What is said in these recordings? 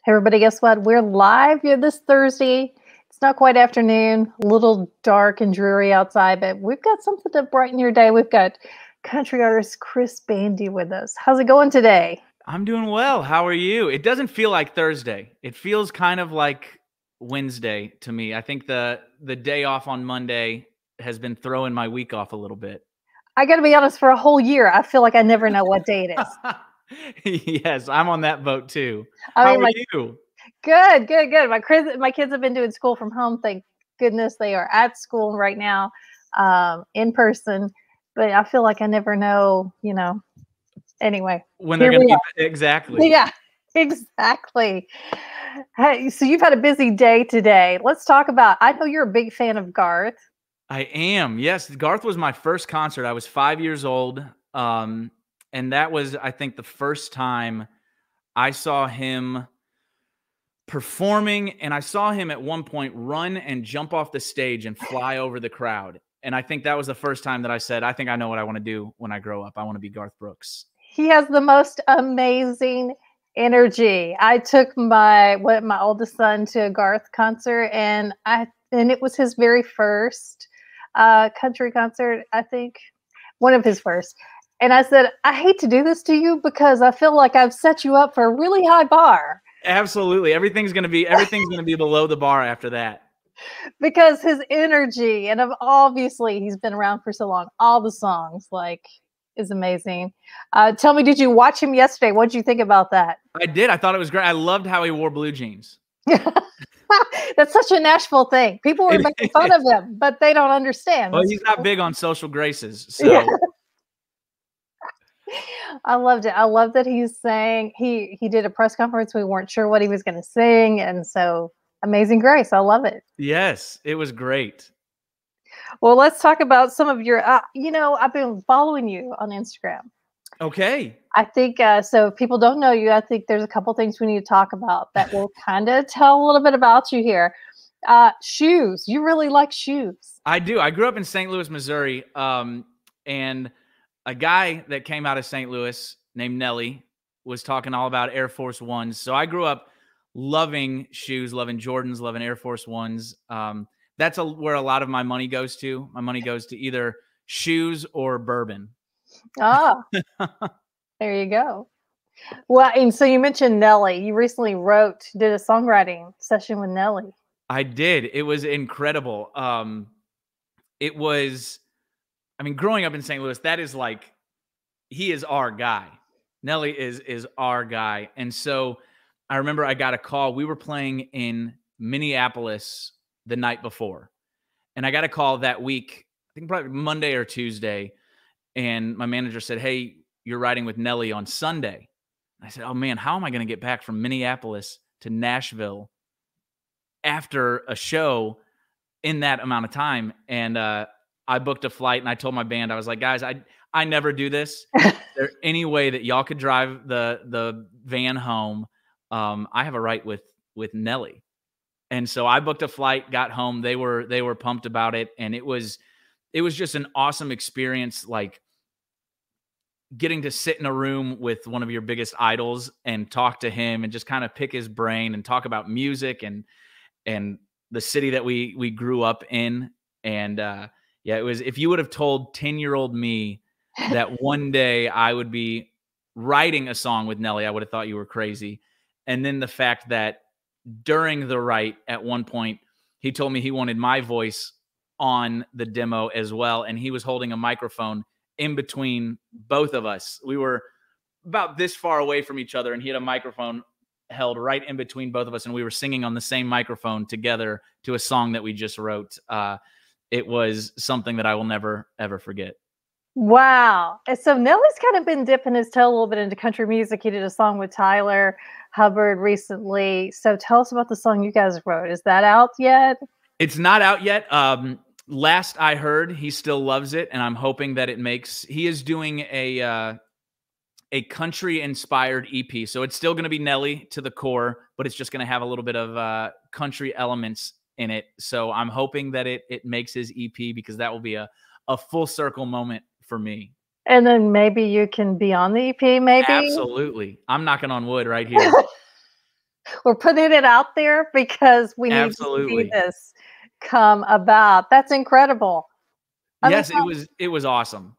Hey everybody, guess what? We're live here this Thursday. It's not quite afternoon, a little dark and dreary outside, but we've got something to brighten your day. We've got country artist Chris Bandi with us. How's it going today? I'm doing well. How are you? It doesn't feel like Thursday. It feels kind of like Wednesday to me. I think the day off on Monday has been throwing my week off a little bit. I got to be honest, for a whole year, I feel like I never know what day it is. Yes, I'm on that boat too. I How mean, are you? good. My kids have been doing school from home. Thank goodness they are at school right now, in person. But I feel like I never know, Anyway, When they're here going to we be exactly. Yeah, exactly. Hey, so you've had a busy day today. Let's talk about, I know you're a big fan of Garth. I am. Yes, Garth was my first concert. I was 5 years old. And that was, I think, the first time I saw him performing, and I saw him at one point run and jump off the stage and fly over the crowd. And I think that was the first time that I said, I think I know what I want to do when I grow up. I want to be Garth Brooks. He has the most amazing energy. I took my oldest son to a Garth concert, and it was his very first country concert, I think, one of his first. And I said, I hate to do this to you because I feel like I've set you up for a really high bar. Absolutely. Everything's gonna be below the bar after that. Because his energy, and obviously he's been around for so long, all the songs is amazing. Tell me, did you watch him yesterday? What did you think about that? I did. I thought it was great. I loved how he wore blue jeans. That's such a Nashville thing. People were making fun of him, but they don't understand. Well, he's not big on social graces, so. Yeah. I loved it. I love that he's saying he did a press conference. We weren't sure what he was going to sing, and so Amazing Grace. I love it. Yes, it was great. Well, let's talk about some of your. I've been following you on Instagram. Okay. I think so. If people don't know you, I think there's a couple things we need to talk about that will kind of tell a little bit about you here. Shoes. You really like shoes. I do. I grew up in St. Louis, Missouri, and a guy that came out of St. Louis named Nelly was talking all about Air Force Ones. So I grew up loving shoes, loving Jordans, loving Air Force Ones. That's where a lot of my money goes to. My money goes to either shoes or bourbon. Ah, there you go. Well, and so you mentioned Nelly. You recently did a songwriting session with Nelly. I did. It was incredible. Growing up in St. Louis, that is he is our guy. Nelly is our guy. And so I remember I got a call. We were playing in Minneapolis the night before. And I got a call that week, I think probably Monday or Tuesday. And my manager said, hey, you're riding with Nelly on Sunday. I said, oh man, how am I going to get back from Minneapolis to Nashville after a show in that amount of time? And I booked a flight, and I told my band, I was like, guys, I never do this. Is there any way that y'all could drive the van home? I have a right with Nelly. And so I booked a flight, got home. They were pumped about it. And it was just an awesome experience, getting to sit in a room with one of your biggest idols and talk to him and just kind of pick his brain and talk about music and the city that we grew up in. And yeah, it was, if you would have told 10-year-old me that one day I would be writing a song with Nelly, I would have thought you were crazy. And then the fact that during the write, at one point, he told me he wanted my voice on the demo as well. And he was holding a microphone in between both of us. We were about this far away from each other, and he had a microphone held right in between both of us, and we were singing on the same microphone together to a song that we just wrote. It was something that I will never, ever forget. Wow. And so Nelly's kind of been dipping his toe a little bit into country music. He did a song with Tyler Hubbard recently. So tell us about the song you guys wrote. Is that out yet? It's not out yet. Last I heard, he still loves it, and I'm hoping that he is doing a country-inspired EP. So it's still going to be Nelly to the core, but it's just going to have a little bit of country elements in it. So I'm hoping that it makes his EP, because that will be a full circle moment for me. And then maybe you can be on the EP, maybe? Absolutely. I'm knocking on wood right here. we're putting it out there because we need to see Absolutely. this come about. That's incredible. I mean, Yes, it was awesome.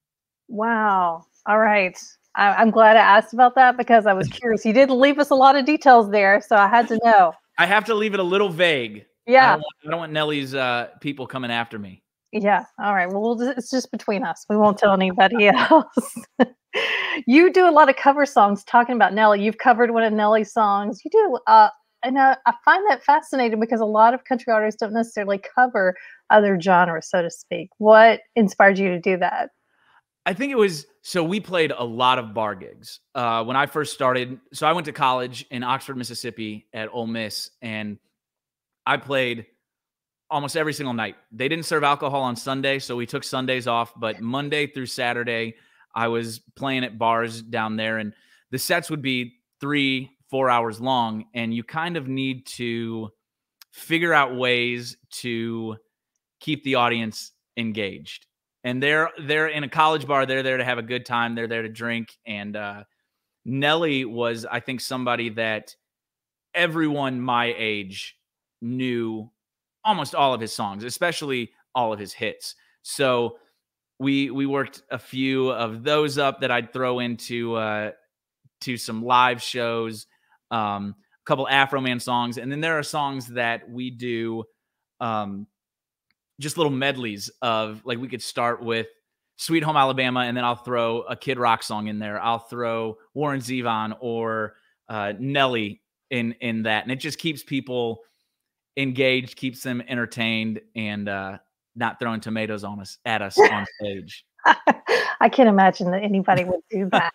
wow. All right. I'm glad I asked about that because I was curious. You didn't leave us a lot of details there, so I had to know. I have to leave it a little vague. Yeah. I don't want Nelly's people coming after me. Yeah. All right. Well, it's just between us. We won't tell anybody else. You do a lot of cover songs talking about Nelly. You've covered one of Nelly's songs. You do. And I find that fascinating because a lot of country artists don't necessarily cover other genres, so to speak. What inspired you to do that? I think it was so we played a lot of bar gigs when I first started. So I went to college in Oxford, Mississippi at Ole Miss, and I played almost every single night. They didn't serve alcohol on Sunday, so we took Sundays off. But Monday through Saturday, I was playing at bars down there, and the sets would be 3-4 hours long, and you kind of need to figure out ways to keep the audience engaged. And they're in a college bar. They're there to have a good time. They're there to drink. And Nelly was, I think, somebody that everyone my age knew almost all of his songs, especially all of his hits. So we worked a few of those up that I'd throw into to some live shows, a couple Afro Man songs, and then there are songs that we do. Just little medleys of, like, we could start with Sweet Home Alabama, and then I'll throw a Kid Rock song in there. I'll throw Warren Zevon or Nelly in that. And it just keeps people engaged, keeps them entertained, and not throwing tomatoes at us on stage. I can't imagine that anybody would do that.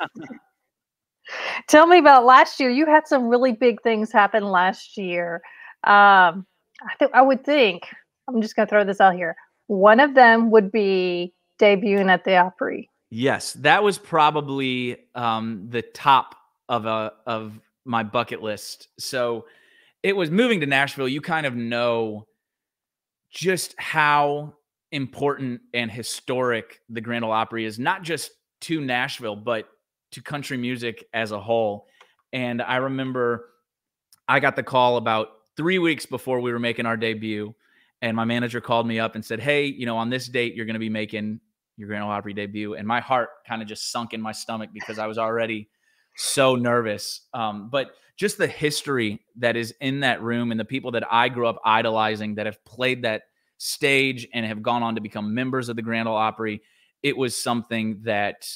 Tell me about last year. You had some really big things happen last year. I would think, I'm just going to throw this out here. One of them would be debuting at the Opry. Yes, that was probably the top of my bucket list. So it was moving to Nashville. You kind of know just how important and historic the Grand Ole Opry is, not just to Nashville, but to country music as a whole. And I remember I got the call about 3 weeks before we were making our debut. And my manager called me up and said, hey, on this date, you're going to be making your Grand Ole Opry debut. And my heart kind of just sunk in my stomach because I was already so nervous. But just the history that is in that room and the people that I grew up idolizing that have played that stage and have gone on to become members of the Grand Ole Opry, it was something that,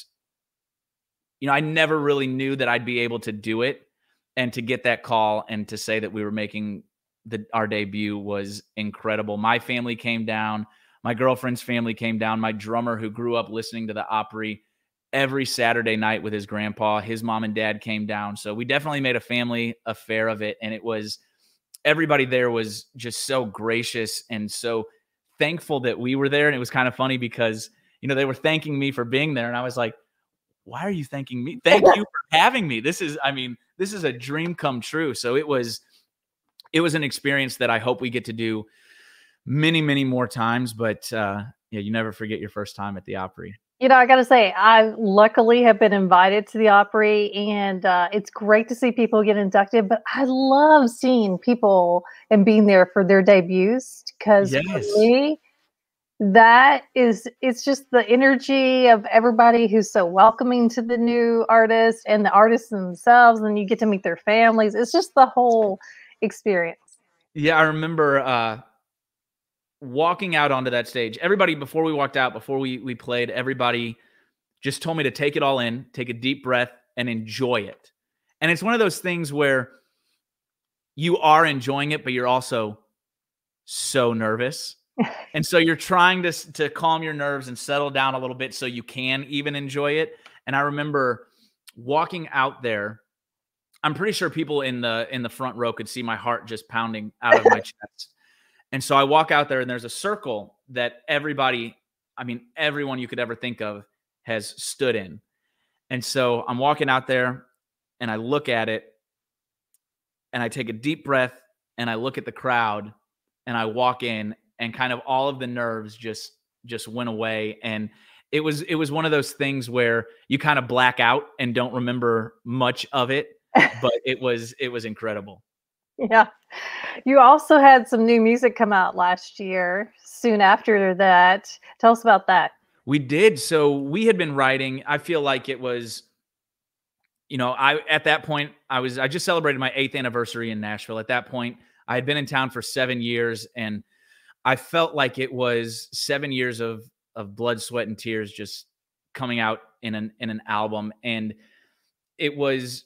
I never really knew that I'd be able to do it. And to get that call and to say that we were making our debut was incredible. My family came down. My girlfriend's family came down. My drummer, who grew up listening to the Opry every Saturday night with his grandpa, his mom and dad came down. So we definitely made a family affair of it. And everybody there was just so gracious and so thankful that we were there. And it was kind of funny because, they were thanking me for being there. And I was like, why are you thanking me? Thank you for having me. This is a dream come true. So it was an experience that I hope we get to do many, many more times. But you never forget your first time at the Opry. I got to say, I luckily have been invited to the Opry, and it's great to see people get inducted. But I love seeing people and being there for their debuts because for me, it's just the energy of everybody who's so welcoming to the new artists and the artists themselves, and you get to meet their families. It's just the whole experience. Yeah, I remember walking out onto that stage. Everybody, before we walked out, before we played, everybody just told me to take it all in, take a deep breath, and enjoy it. And it's one of those things where you are enjoying it, but you're also so nervous. And so you're trying to calm your nerves and settle down a little bit so you can even enjoy it. And I remember walking out there. I'm pretty sure people in the front row could see my heart just pounding out of my chest. And so I walk out there, and there's a circle that everyone you could ever think of has stood in. And so I'm walking out there, and I look at it, and I take a deep breath, and I look at the crowd, and I walk in, and kind of all of the nerves just went away. And it was one of those things where you kind of black out and don't remember much of it. But it was incredible. Yeah. You also had some new music come out last year, soon after that. Tell us about that. We did. So we had been writing. I feel like it was, I at that point I just celebrated my 8th anniversary in Nashville. At that point, I had been in town for 7 years, and I felt like it was 7 years of blood, sweat, and tears just coming out in an album. And it was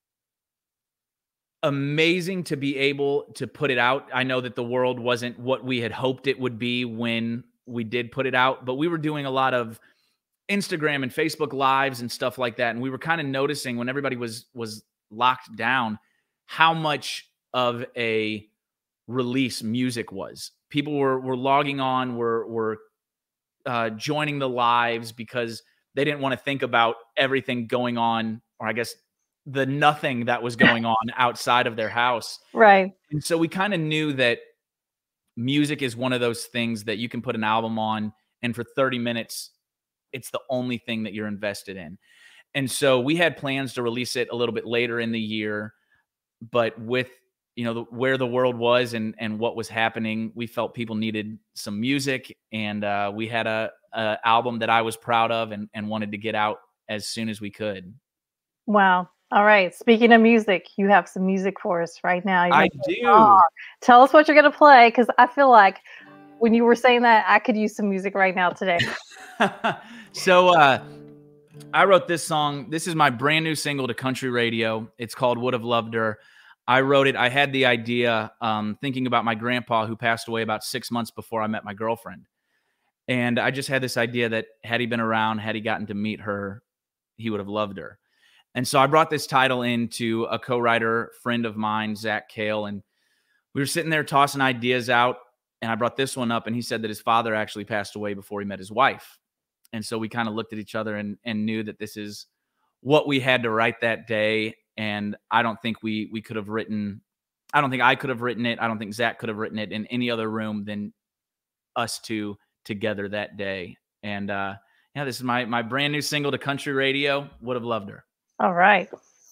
amazing to be able to put it out. I know that the world wasn't what we had hoped it would be when we did put it out, but we were doing a lot of Instagram and Facebook lives and stuff like that. And we were kind of noticing when everybody was locked down, how much of a release music was. People were logging on, were joining the lives because they didn't want to think about everything going on, or I guess the nothing that was going on outside of their house. Right. And so we kind of knew that music is one of those things that you can put an album on, and for 30 minutes, it's the only thing that you're invested in. And so we had plans to release it a little bit later in the year, but with where the world was and what was happening, we felt people needed some music, and we had a album that I was proud of and wanted to get out as soon as we could. Wow. All right. Speaking of music, you have some music for us right now. I do. Tell us what you're going to play, because I feel like when you were saying that, I could use some music right now today. So I wrote this song. This is my brand new single to country radio. It's called Would Have Loved Her. I wrote it. I had the idea thinking about my grandpa, who passed away about 6 months before I met my girlfriend. And I just had this idea that had he been around, had he gotten to meet her, he would have loved her. And so I brought this title into a co-writer friend of mine, Zach Kale, and we were sitting there tossing ideas out, and I brought this one up, and he said that his father actually passed away before he met his wife. And so we kind of looked at each other and knew that this is what we had to write that day. And I don't think we could have written, I don't think I could have written it. I don't think Zach could have written it in any other room than us two together that day. And this is my brand new single to country radio, Would Have Loved Her. All right.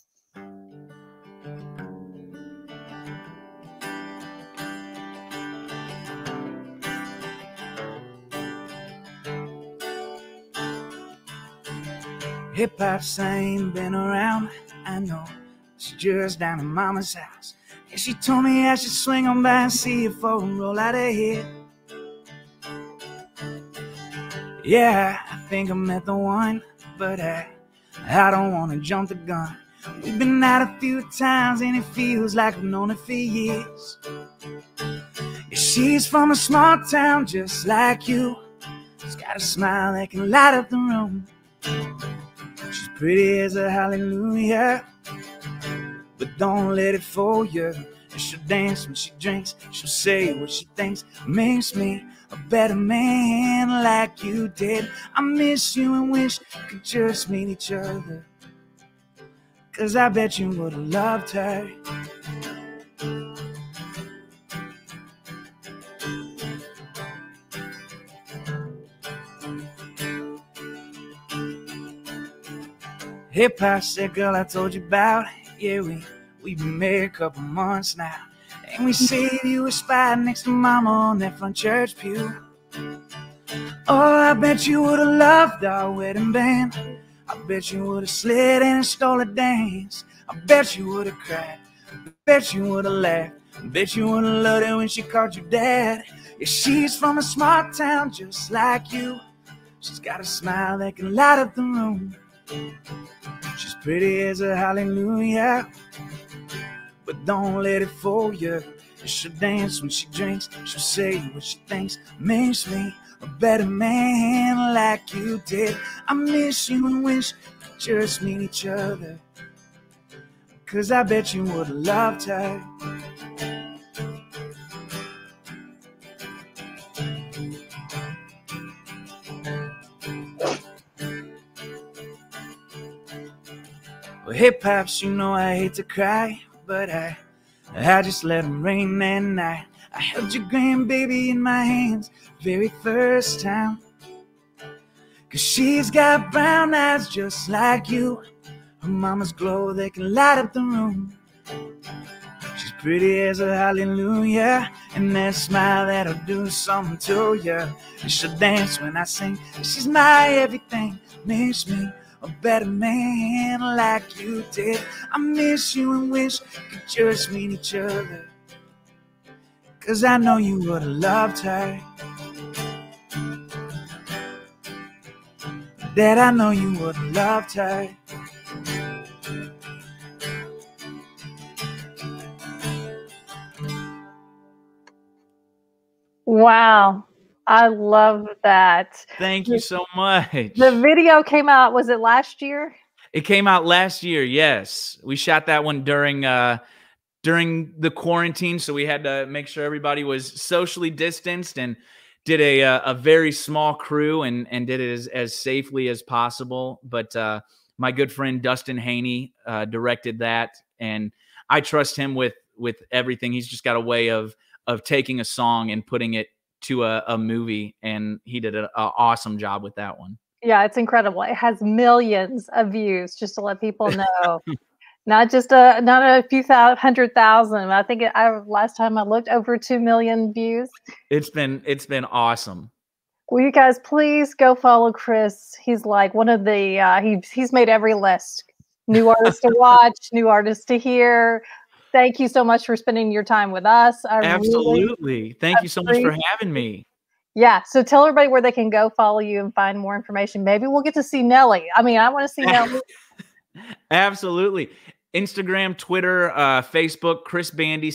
Hip-hop's ain't been around, I know. She's just down at Mama's house. Yeah, she told me I should swing on by and see her for a roll out of here. Yeah, I think I met the one, but I don't want to jump the gun. We've been out a few times and it feels like I've known her for years. Yeah, she's from a small town just like you. She's got a smile that can light up the room. She's pretty as a hallelujah, but don't let it fool you. She'll dance when she drinks, she'll say what she thinks. Makes me a better man like you did. I miss you and wish we could just meet each other, 'cause I bet you would have loved her. Hip-hop said, girl, I told you about. Yeah, we've been married a couple months now, and we saved you a spot next to Mama on that front church pew. Oh, I bet you would have loved our wedding band. I bet you would have slid and stole a dance. I bet you would have cried. I bet you would have laughed. I bet you would have loved it when she called you dad. Yeah, she's from a small town just like you. She's got a smile that can light up the room. She's pretty as a hallelujah, but don't let it fool you. She'll dance when she drinks, she'll say what she thinks. Makes me a better man like you did. I miss you and wish we could just meet each other, 'cause I bet you would have loved her. Well, hip-hops, you know I hate to cry, but I just let them rain that night. I held your grandbaby in my hands very first time, 'cause she's got brown eyes just like you. Her mama's glow, they can light up the room. She's pretty as a hallelujah, and that smile that'll do something to you. She'll dance when I sing. She's my everything. Makes me a better man like you did. I miss you and wish we could just meet each other, 'cause I know you would've loved her. That I know you would've loved her. Wow. I love that. Thank you so much. The video came out, was it last year? It came out last year, yes. We shot that one during the quarantine, so we had to make sure everybody was socially distanced, and did a very small crew and did it as safely as possible. But my good friend Dustin Haney directed that, and I trust him with everything. He's just got a way of taking a song and putting it to a movie, and he did an awesome job with that one. Yeah, it's incredible. It has millions of views, just to let people know. Not a few 100,000. I think last time I looked, over 2 million views. It's been awesome. Will you guys please go follow Chris? He's like one of the he's made every list. New artists to watch, new artists to hear. Thank you so much for spending your time with us. Absolutely. Thank you so much for having me. Yeah. So tell everybody where they can go follow you and find more information. Maybe we'll get to see Nelly. I mean, I want to see Nelly. Absolutely. Instagram, Twitter, Facebook, Chris Bandi,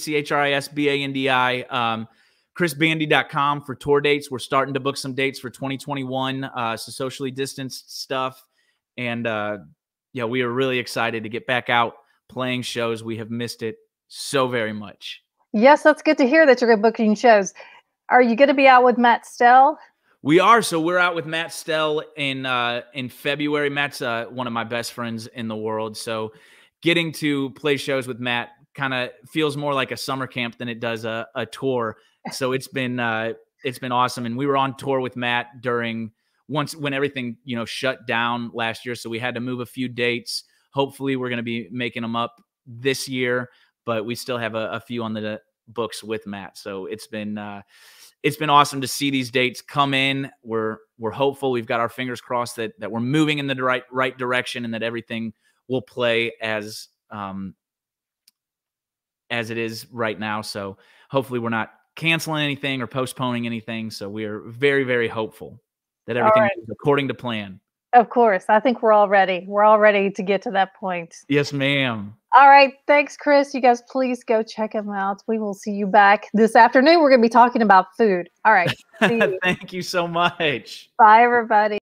ChrisBandi, chrisbandi.com for tour dates. We're starting to book some dates for 2021, so socially distanced stuff. And yeah, we are really excited to get back out playing shows. We have missed it so very much. Yes, that's good to hear that you're booking shows. Are you going to be out with Matt Stell? We are. So we're out with Matt Stell in February. Matt's one of my best friends in the world. So getting to play shows with Matt kind of feels more like a summer camp than it does a tour. So it's been awesome. And we were on tour with Matt when everything, shut down last year. So we had to move a few dates. Hopefully we're going to be making them up this year, but we still have a few on the books with Matt. So it's been awesome to see these dates come in. We're hopeful. We've got our fingers crossed that we're moving in the right direction, and that everything will play as it is right now. So hopefully we're not canceling anything or postponing anything. So we are very, very hopeful that everything is according to plan. Of course. I think we're all ready. We're all ready to get to that point. Yes, ma'am. All right. Thanks, Chris. You guys, please go check him out. We will see you back this afternoon. We're going to be talking about food. All right. See you. Thank you so much. Bye, everybody.